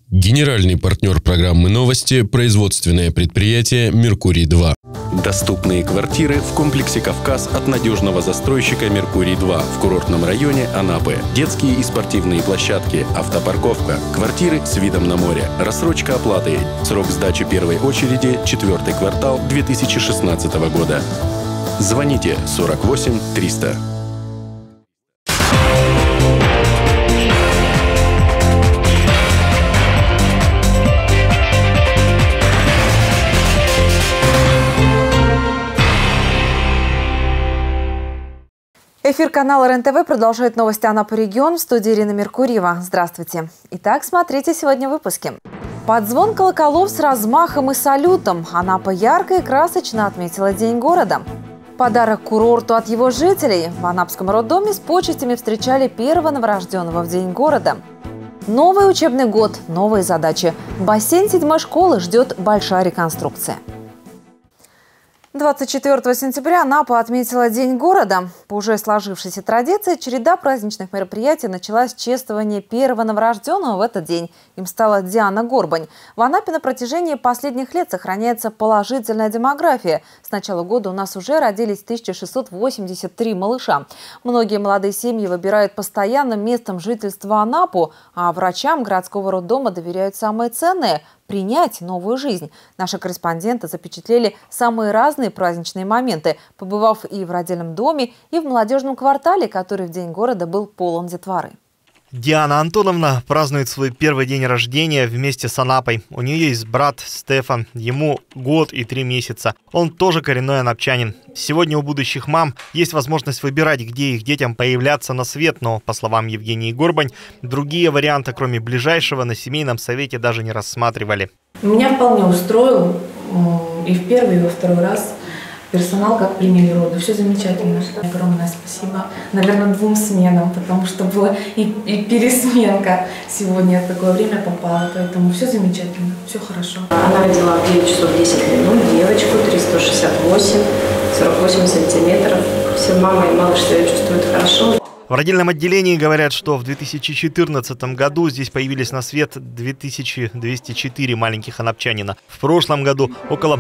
Генеральный партнер программы «Новости» – производственное предприятие «Меркурий-2». Доступные квартиры в комплексе «Кавказ» от надежного застройщика «Меркурий-2» в курортном районе Анапы. Детские и спортивные площадки, автопарковка, квартиры с видом на море, рассрочка оплаты. Срок сдачи первой очереди – 4-й квартал 2016 года. Звоните 48 300. Эфир канала РЕН-ТВ продолжает новости Анапы регион. В студии Ирина Меркурьева. Здравствуйте. Итак, смотрите сегодня в выпуске. Под звон колоколов с размахом и салютом Анапа ярко и красочно отметила День города. Подарок курорту от его жителей. В Анапском роддоме с почестями встречали первого новорожденного в День города. Новый учебный год, новые задачи. Бассейн 7-й школы ждет большая реконструкция. 24 сентября Анапа отметила День города. По уже сложившейся традиции, череда праздничных мероприятий началась с чествования первого новорожденного в этот день. Им стала Диана Горбань. В Анапе на протяжении последних лет сохраняется положительная демография. С начала года у нас уже родились 1683 малыша. Многие молодые семьи выбирают постоянным местом жительства Анапу, а врачам городского роддома доверяют самое ценное – принять новую жизнь. Наши корреспонденты запечатлели самые разные праздничные моменты, побывав и в родильном доме, и в молодежном квартале, который в День города был полон детворы. Диана Антоновна празднует свой первый день рождения вместе с Анапой. У нее есть брат Стефан, ему год и 3 месяца. Он тоже коренной анапчанин. Сегодня у будущих мам есть возможность выбирать, где их детям появляться на свет, но, по словам Евгении Горбань, другие варианты, кроме ближайшего, на семейном совете даже не рассматривали. Меня вполне устроил и в первый, и во второй раз персонал, как приняли роды. Все замечательно. Огромное спасибо. Наверное, 2 сменам, потому что была и пересменка. Сегодня в такое время попала, поэтому все замечательно, все хорошо. Она родила в 9 часов 10 минут девочку, 368, 48 сантиметров. Все, мама и малыш себя чувствуют хорошо. В родильном отделении говорят, что в 2014 году здесь появились на свет 2204 маленьких анапчанина. В прошлом году около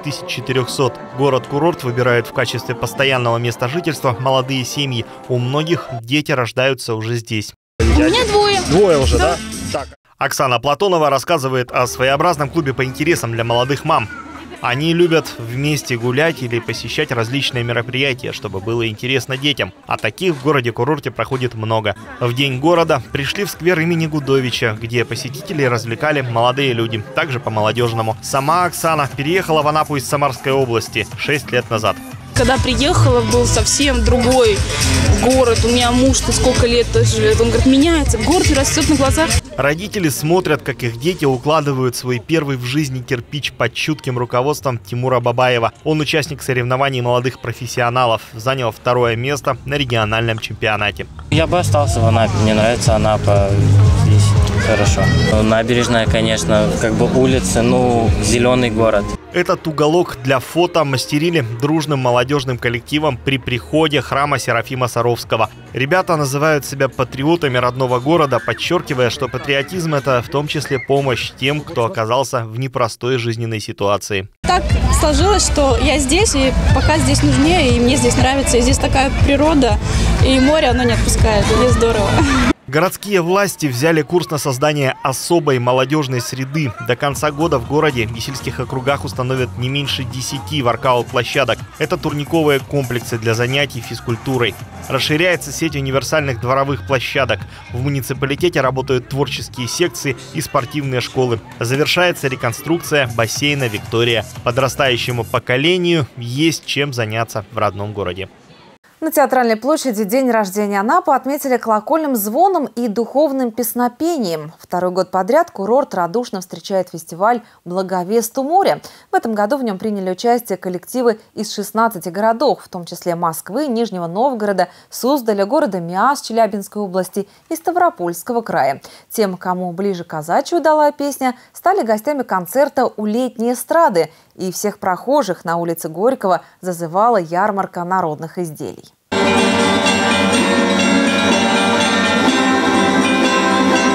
2400. Город-курорт выбирают в качестве постоянного места жительства молодые семьи. У многих дети рождаются уже здесь. У меня 2. 2 уже, да? Так. Оксана Платонова рассказывает о своеобразном клубе по интересам для молодых мам. Они любят вместе гулять или посещать различные мероприятия, чтобы было интересно детям. А таких в городе-курорте проходит много. В День города пришли в сквер имени Гудовича, где посетителей развлекали молодые люди, также по-молодежному. Сама Оксана переехала в Анапу из Самарской области 6 лет назад. Когда приехала, был совсем другой город. У меня муж-то сколько лет живет. Он говорит, меняется, город растет на глазах. Родители смотрят, как их дети укладывают свой первый в жизни кирпич под чутким руководством Тимура Бабаева. Он участник соревнований молодых профессионалов. Занял 2 место на региональном чемпионате. Я бы остался в Анапе. Мне нравится Анапа. Здесь хорошо. Набережная, конечно, как бы улица, зеленый город. Этот уголок для фото мастерили дружным молодежным коллективом при приходе храма Серафима Саровского. Ребята называют себя патриотами родного города, подчеркивая, что патриотизм – это в том числе помощь тем, кто оказался в непростой жизненной ситуации. Так сложилось, что я здесь, и пока здесь нужнее, и мне здесь нравится. И здесь такая природа, и море, оно не отпускает. Здесь здорово. Городские власти взяли курс на создание особой молодежной среды. До конца года в городе и сельских округах установят не меньше 10 воркаут-площадок. Это турниковые комплексы для занятий физкультурой. Расширяется сеть универсальных дворовых площадок. В муниципалитете работают творческие секции и спортивные школы. Завершается реконструкция бассейна «Виктория». Подрастающему поколению есть чем заняться в родном городе. На Театральной площади день рождения Анапы отметили колокольным звоном и духовным песнопением. 2-й год подряд курорт радушно встречает фестиваль «Благовест у моря». В этом году в нем приняли участие коллективы из 16 городов, в том числе Москвы, Нижнего Новгорода, Суздаля, города Миас Челябинской области и Ставропольского края. Тем, кому ближе казачья удалая песня, стали гостями концерта у летней эстрады. И всех прохожих на улице Горького зазывала ярмарка народных изделий.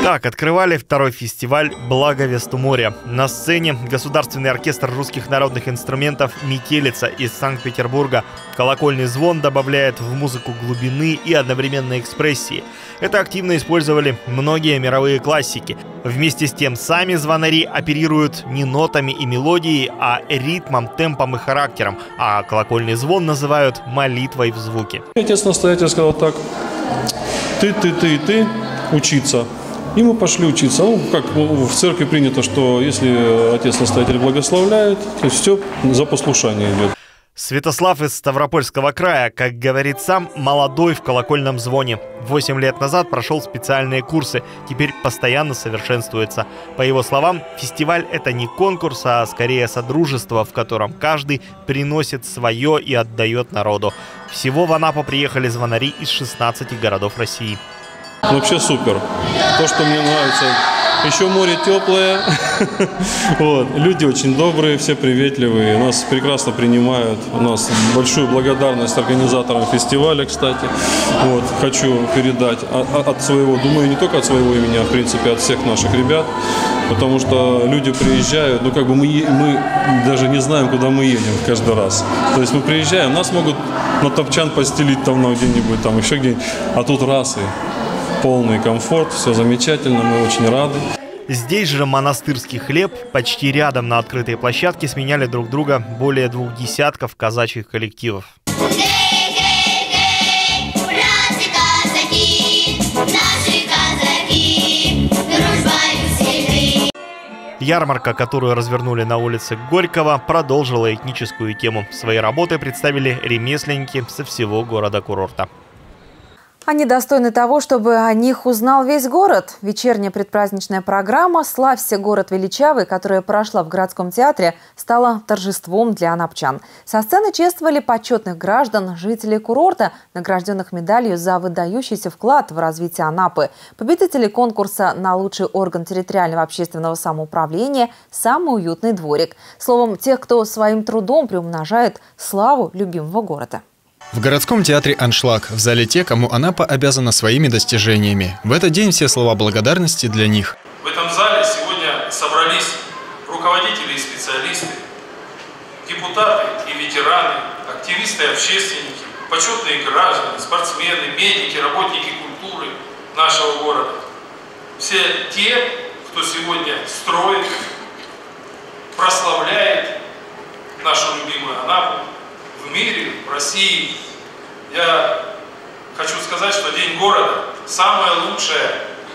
Так открывали второй фестиваль «Благо Весту-моря». На сцене Государственный оркестр русских народных инструментов «Метелица» из Санкт-Петербурга. Колокольный звон добавляет в музыку глубины и одновременной экспрессии. Это активно использовали многие мировые классики. Вместе с тем сами звонари оперируют не нотами и мелодией, а ритмом, темпом и характером. А колокольный звон называют молитвой в звуке. Отец-настоятель сказал так: ты учиться. И мы пошли учиться. Ну, как в церкви принято, что если отец-настоятель благословляет, то все за послушание идет. Святослав из Ставропольского края, как говорит сам, молодой в колокольном звоне. 8 лет назад прошел специальные курсы, теперь постоянно совершенствуется. По его словам, фестиваль – это не конкурс, а скорее содружество, в котором каждый приносит свое и отдает народу. Всего в Анапу приехали звонари из 16 городов России. Вообще супер. То, что мне нравится. Еще море теплое. Вот. Люди очень добрые, все приветливые. Нас прекрасно принимают. У нас большую благодарность организаторам фестиваля, кстати. Вот. Хочу передать от своего, думаю, не только от своего имени, а в принципе от всех наших ребят. Потому что люди приезжают, ну как бы мы даже не знаем, куда мы едем каждый раз. То есть мы приезжаем, нас могут на топчан постелить там где-нибудь, там еще где-нибудь. А тут раз и полный комфорт, все замечательно, мы очень рады. Здесь же монастырский хлеб. Почти рядом на открытой площадке сменяли друг друга более 2 десятков казачьих коллективов. Ярмарка, которую развернули на улице Горького, продолжила этническую тему. Свои работы представили ремесленники со всего города-курорта. Они достойны того, чтобы о них узнал весь город. Вечерняя предпраздничная программа «Славься, город величавый», которая прошла в городском театре, стала торжеством для анапчан. Со сцены чествовали почетных граждан, жителей курорта, награжденных медалью за выдающийся вклад в развитие Анапы, победителей конкурса на лучший орган территориального общественного самоуправления «Самый уютный дворик». Словом, тех, кто своим трудом приумножает славу любимого города. В городском театре «Аншлаг» в зале те, кому Анапа обязана своими достижениями. В этот день все слова благодарности для них. В этом зале сегодня собрались руководители и специалисты, депутаты и ветераны, активисты и общественники, почетные граждане, спортсмены, медики, работники культуры нашего города. Все те, кто сегодня строит, прославляет нашу любимую Анапу в мире, в России. Я хочу сказать, что День города – самая лучшая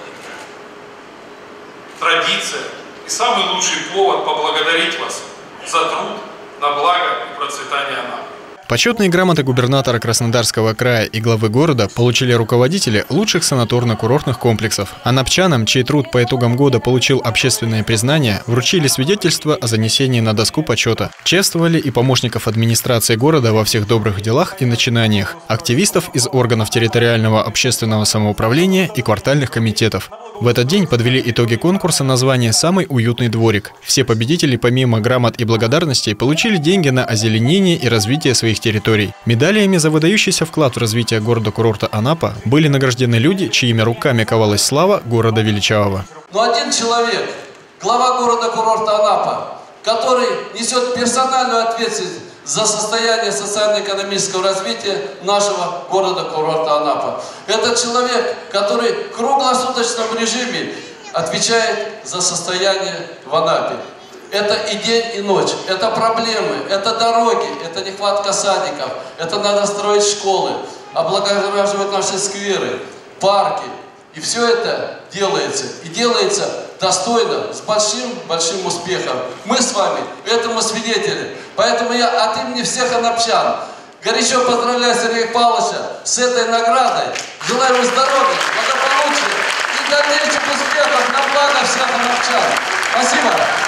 традиция и самый лучший повод поблагодарить вас за труд на благо и процветание Анапы. Почетные грамоты губернатора Краснодарского края и главы города получили руководители лучших санаторно-курортных комплексов. Анапчанам, чей труд по итогам года получил общественное признание, вручили свидетельство о занесении на доску почета. Чествовали и помощников администрации города во всех добрых делах и начинаниях, активистов из органов территориального общественного самоуправления и квартальных комитетов. В этот день подвели итоги конкурса на звание «Самый уютный дворик». Все победители, помимо грамот и благодарностей, получили деньги на озеленение и развитие своих территорий. Медалиями за выдающийся вклад в развитие города-курорта Анапа были награждены люди, чьими руками ковалась слава города величавого. Но один человек, глава города-курорта Анапа, который несет персональную ответственность за состояние социально-экономического развития нашего города-курорта Анапа. Это человек, который в круглосуточном режиме отвечает за состояние в Анапе. Это и день, и ночь. Это проблемы, это дороги, это нехватка садиков, это надо строить школы, облагораживать наши скверы, парки. И все это делается. И делается достойно, с большим успехом. Мы с вами этому свидетели. Поэтому я от имени всех анапчан горячо поздравляю Сергея Павловича с этой наградой. Желаю ему здоровья, благополучия и дальнейших успехов на благо всех анапчан. Спасибо.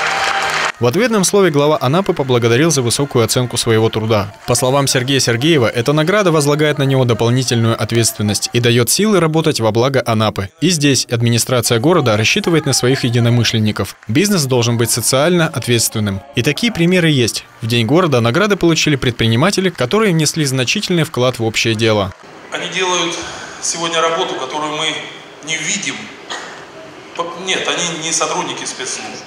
В ответном слове глава Анапы поблагодарил за высокую оценку своего труда. По словам Сергея Сергеева, эта награда возлагает на него дополнительную ответственность и дает силы работать во благо Анапы. И здесь администрация города рассчитывает на своих единомышленников. Бизнес должен быть социально ответственным. И такие примеры есть. В День города награды получили предприниматели, которые внесли значительный вклад в общее дело. Они делают сегодня работу, которую мы не видим, Нет, они не сотрудники спецслужб.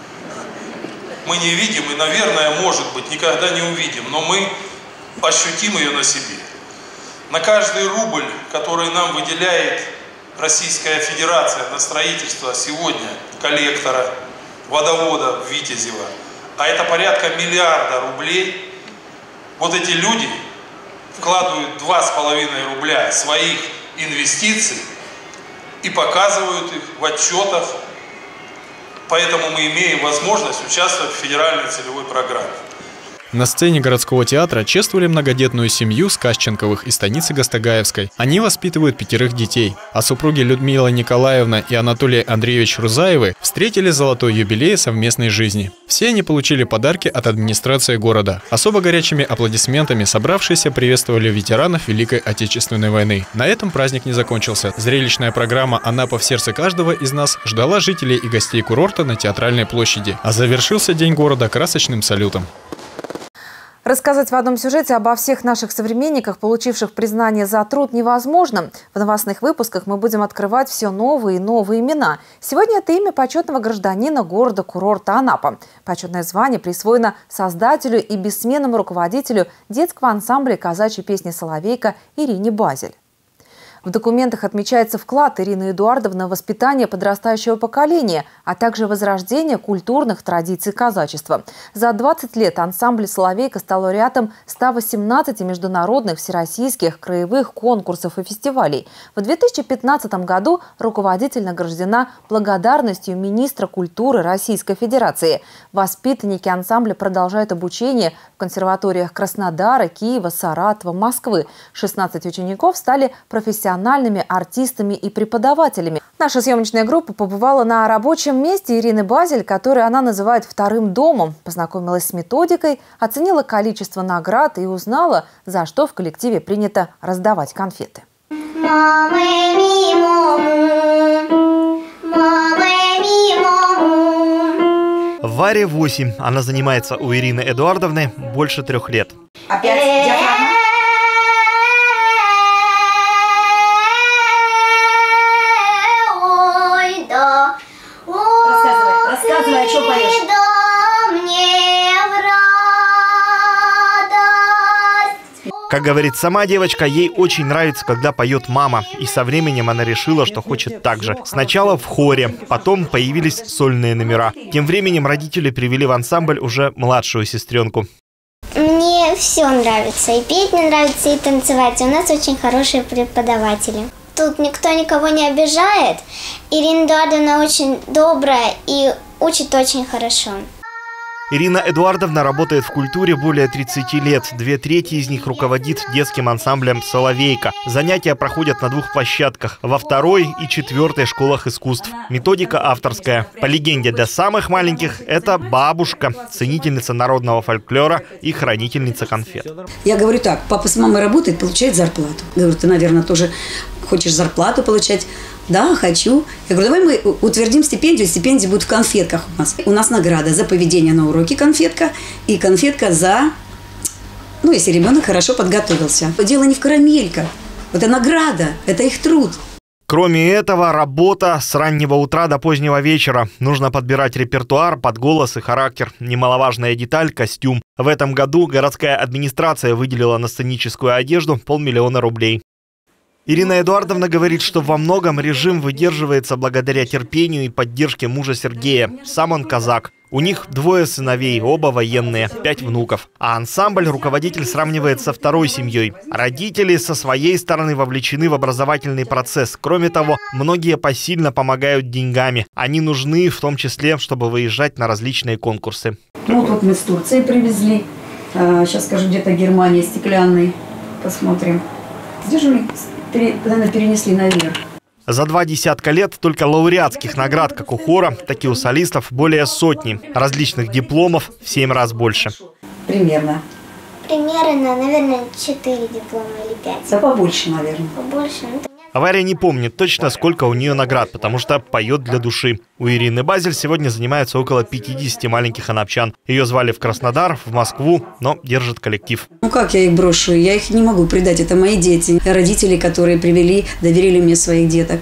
Мы не видим и, наверное, может быть, никогда не увидим, но мы ощутим ее на себе. На каждый рубль, который нам выделяет Российская Федерация на строительство сегодня коллектора, водовода в Витязево, а это порядка миллиарда рублей, вот эти люди вкладывают 2,5 рубля своих инвестиций и показывают их в отчетах. Поэтому мы имеем возможность участвовать в федеральной целевой программе. На сцене городского театра чествовали многодетную семью Сказченковых из станицы Гастагаевской. Они воспитывают 5 детей. А супруги Людмила Николаевна и Анатолий Андреевич Рузаевы встретили золотой юбилей совместной жизни. Все они получили подарки от администрации города. Особо горячими аплодисментами собравшиеся приветствовали ветеранов Великой Отечественной войны. На этом праздник не закончился. Зрелищная программа «Анапа в сердце каждого из нас» ждала жителей и гостей курорта на Театральной площади. А завершился День города красочным салютом. Рассказать в одном сюжете обо всех наших современниках, получивших признание за труд, невозможно. В новостных выпусках мы будем открывать все новые и новые имена. Сегодня это имя почетного гражданина города-курорта Анапа. Почетное звание присвоено создателю и бессменному руководителю детского ансамбля казачьей песни «Соловейка» Ирине Базель. В документах отмечается вклад Ирины Эдуардовны в воспитание подрастающего поколения, а также возрождение культурных традиций казачества. За 20 лет ансамбль «Соловейка» стал лауреатом 118 международных, всероссийских, краевых конкурсов и фестивалей. В 2015 году руководитель награждена благодарностью министра культуры Российской Федерации. Воспитанники ансамбля продолжают обучение в консерваториях Краснодара, Киева, Саратова, Москвы. 16 учеников стали профессиональными артистами и преподавателями. Наша съемочная группа побывала на рабочем месте Ирины Базель, который она называет вторым домом. Познакомилась с методикой, оценила количество наград и узнала, за что в коллективе принято раздавать конфеты. Варе 8. Она занимается у Ирины Эдуардовны больше 3 лет. Опять диафрагма? Рассказывай, о чем поешь. Как говорит сама девочка, ей очень нравится, когда поет мама. И со временем она решила, что хочет так же. Сначала в хоре, потом появились сольные номера. Тем временем родители привели в ансамбль уже младшую сестренку. Мне все нравится. И петь мне нравится, и танцевать. У нас очень хорошие преподаватели. Тут никто никого не обижает. Ирина Эдуардовна очень добрая и учит очень хорошо. Ирина Эдуардовна работает в культуре более 30 лет. 2/3 из них руководит детским ансамблем «Соловейка». Занятия проходят на 2 площадках – во 2-й и 4-й школах искусств. Методика авторская. По легенде, для самых маленьких – это бабушка, ценительница народного фольклора и хранительница конфет. Я говорю так: папа с мамой работает, получает зарплату. Говорю, ты, наверное, тоже хочешь зарплату получать? Да, хочу. Я говорю, давай мы утвердим стипендию. Стипендия будет в конфетках у нас. У нас награда за поведение на уроке конфетка и конфетка за, если ребенок хорошо подготовился. Дело не в карамельках. Это награда, это их труд. Кроме этого, работа с раннего утра до позднего вечера. Нужно подбирать репертуар под голос и характер. Немаловажная деталь – костюм. В этом году городская администрация выделила на сценическую одежду 500 000 рублей. Ирина Эдуардовна говорит, что во многом режим выдерживается благодаря терпению и поддержке мужа Сергея. Сам он казак. У них 2 сыновей, оба военные, 5 внуков. А ансамбль руководитель сравнивает со 2-й семьей. Родители со своей стороны вовлечены в образовательный процесс. Кроме того, многие посильно помогают деньгами. Они нужны в том числе, чтобы выезжать на различные конкурсы. Вот мы с Турции привезли. Сейчас скажу, где-то Германия, стеклянный. Посмотрим. Где же мы? Наверное, перенесли наверх. За 20 лет только лауреатских наград как у хора, так и у солистов более 100. Различных дипломов в 7 раз больше. Примерно. Примерно, наверное, 4 диплома или 5. Да побольше, наверное. Побольше. Варя не помнит точно, сколько у нее наград, потому что поет для души. У Ирины Базель сегодня занимается около 50 маленьких анапчан. Ее звали в Краснодар, в Москву, но держит коллектив. Как я их брошу? Я их не могу предать. Это мои дети. Родители, которые привели, доверили мне своих деток.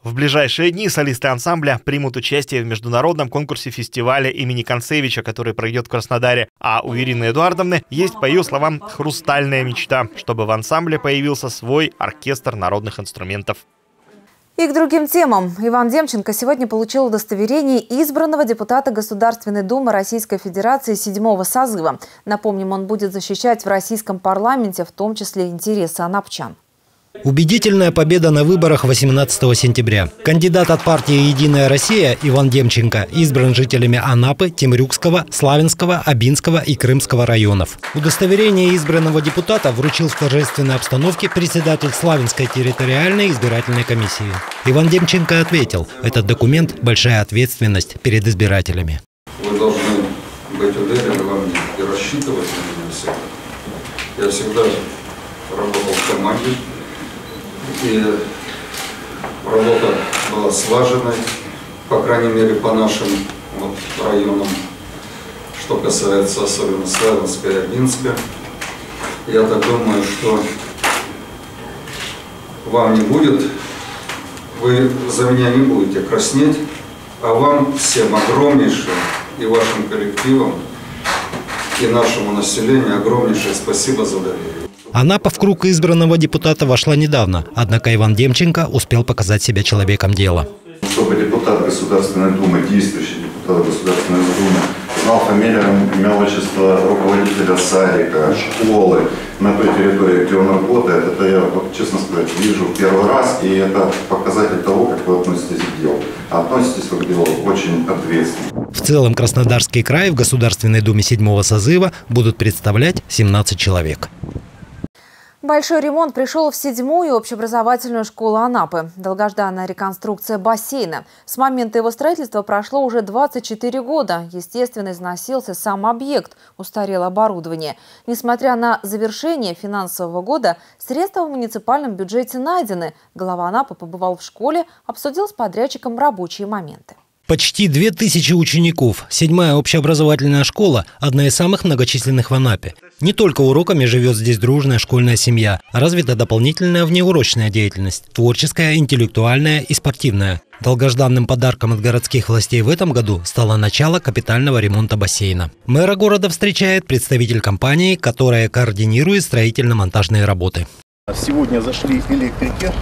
В ближайшие дни солисты ансамбля примут участие в международном конкурсе фестиваля имени Концевича, который пройдет в Краснодаре. А у Ирины Эдуардовны есть, по ее словам, хрустальная мечта, чтобы в ансамбле появился свой оркестр народных инструментов. И к другим темам. Иван Демченко сегодня получил удостоверение избранного депутата Государственной Думы Российской Федерации 7-го созыва. Напомним, он будет защищать в российском парламенте, в том числе интересы анапчан. Убедительная победа на выборах 18 сентября. Кандидат от партии «Единая Россия» Иван Демченко избран жителями Анапы, Темрюкского, Славянского, Абинского и Крымского районов. Удостоверение избранного депутата вручил в торжественной обстановке председатель Славянской территориальной избирательной комиссии. Иван Демченко ответил, этот документ – большая ответственность перед избирателями. Вы должны быть уверены во мне и рассчитывать на меня всегда. Я всегда работал в команде. И работа была слаженной, по крайней мере, по нашим районам, что касается особенно Славянска и Абинска. Я так думаю, что вам не будет, вы за меня не будете краснеть, а вам всем огромнейшее и вашим коллективам, и нашему населению огромнейшее спасибо за доверие. Анапа в круг избранного депутата вошла недавно, однако Иван Демченко успел показать себя человеком дела. Чтобы депутат Государственной Думы, действующий депутат Государственной Думы, знал фамилию, имя, отчество руководителя садика, школы на той территории, где он работает, это я, честно сказать, вижу в первый раз, и это показатель того, как вы относитесь к делу. Относитесь вы к делу очень ответственно. В целом Краснодарский край в Государственной Думе 7-го созыва будут представлять 17 человек. Большой ремонт пришел в 7-ю общеобразовательную школу Анапы. Долгожданная реконструкция бассейна. С момента его строительства прошло уже 24 года. Естественно, износился сам объект, устарело оборудование. Несмотря на завершение финансового года, средства в муниципальном бюджете найдены. Глава Анапы побывал в школе, обсудил с подрядчиком рабочие моменты. Почти 2000 учеников. 7-я общеобразовательная школа – одна из самых многочисленных в Анапе. Не только уроками живет здесь дружная школьная семья, а развита дополнительная внеурочная деятельность – творческая, интеллектуальная и спортивная. Долгожданным подарком от городских властей в этом году стало начало капитального ремонта бассейна. Мэра города встречает представитель компании, которая координирует строительно-монтажные работы. Сегодня зашли электрики.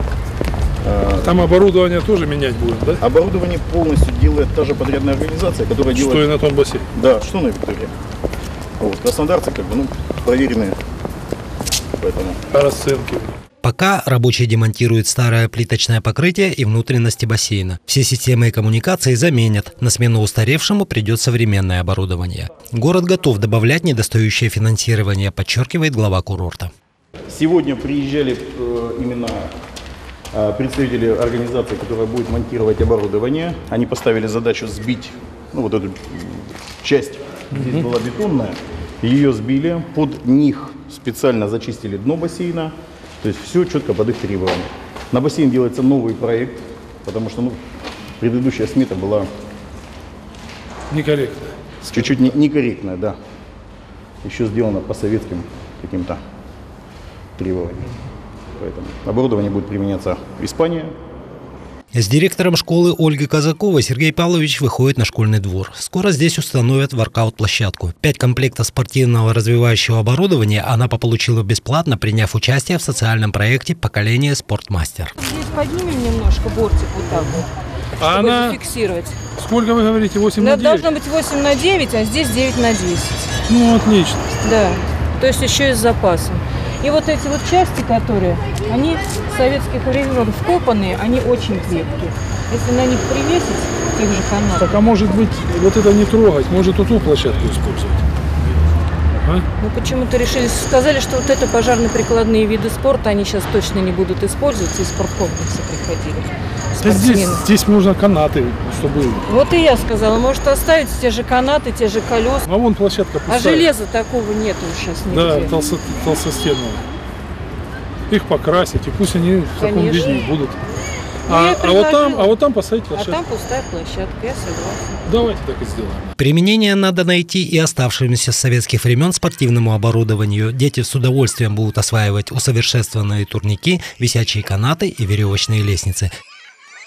Там оборудование тоже менять будем, да? Оборудование полностью делает та же подрядная организация, которая делает... Что и на том бассейне? Да, что на Виктории. Вот, краснодарцы проверенные. Поэтому... А расценки? Пока рабочие демонтируют старое плиточное покрытие и внутренности бассейна. Все системы и коммуникации заменят. На смену устаревшему придет современное оборудование. Город готов добавлять недостающее финансирование, подчеркивает глава курорта. Сегодня приезжали именно представители организации, которая будет монтировать оборудование. Они поставили задачу сбить вот эту часть. Здесь была бетонная. Ее сбили. Под них специально зачистили дно бассейна. То есть все четко под их требованиям. На бассейн делается новый проект, потому что предыдущая смета была некорректная. Чуть-чуть некорректная, да. Еще сделано по советским каким-то требованиям. Поэтому оборудование будет применяться в Испании. С директором школы Ольгой Казаковой Сергей Павлович выходит на школьный двор. Скоро здесь установят воркаут-площадку. 5 комплектов спортивного развивающего оборудования Анапа получила бесплатно, приняв участие в социальном проекте «Поколение Спортмастер». Здесь поднимем немножко бортик вот так вот, чтобы она зафиксировать. Сколько вы говорите? 8 на 9? Должно быть 8 на 9, а здесь 9 на 10. Ну, отлично. Да, то есть еще и с запасом. И вот эти вот части, которые, они с советских времен вкопанные, они очень крепкие. Если на них привесить тех же канатов. Так, а может быть, вот это не трогать, может вот ту площадку использовать? А? Ну, почему-то решили, сказали, что вот это пожарно-прикладные виды спорта, они сейчас точно не будут использоваться, из спорткомплекса приходили. Да здесь можно канаты, чтобы... Вот и я сказала, может оставить те же канаты, те же колеса. А вон площадка пустая. А железа такого нету сейчас нигде. Да, толстостенного. Их покрасить, и пусть они в таком виде будут. А вот там поставить площадку. А там пустая площадка, я согласна. Давайте так и сделаем. Применение надо найти и оставшемуся с советских времен спортивному оборудованию. Дети с удовольствием будут осваивать усовершенствованные турники, висячие канаты и веревочные лестницы.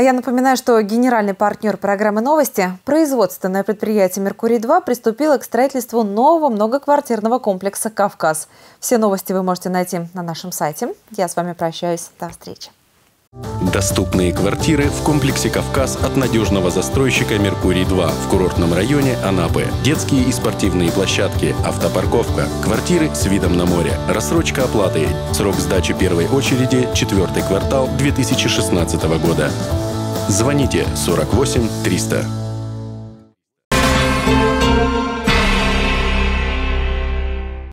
А я напоминаю, что генеральный партнер программы «Новости» – производственное предприятие «Меркурий-2» приступило к строительству нового многоквартирного комплекса «Кавказ». Все новости вы можете найти на нашем сайте. Я с вами прощаюсь. До встречи. Доступные квартиры в комплексе «Кавказ» от надежного застройщика «Меркурий-2» в курортном районе Анапы. Детские и спортивные площадки, автопарковка, квартиры с видом на море, рассрочка оплаты. Срок сдачи первой очереди – 4-й квартал 2016 года. Звоните 48 300.